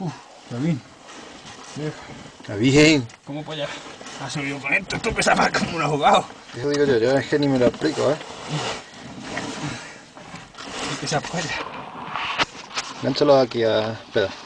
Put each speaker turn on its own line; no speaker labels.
Está bien.
Está bien.
¿Cómo polla ha subido con esto? Esto pesa más como un ahogado.
Eso digo yo es que ni me lo explico,
¿Qué pesa polla?
Gánchalo aquí a pedazo.